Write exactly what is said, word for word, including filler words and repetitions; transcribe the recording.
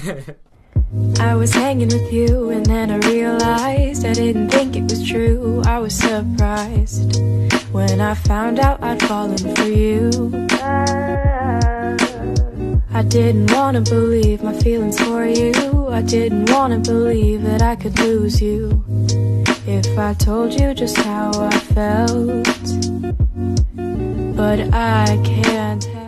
I was hanging with you and then I realized I didn't think it was true. I was surprised when I found out I'd fallen for you. I didn't wanna believe my feelings for you. I didn't wanna believe that I could lose you if I told you just how I felt. But I can't help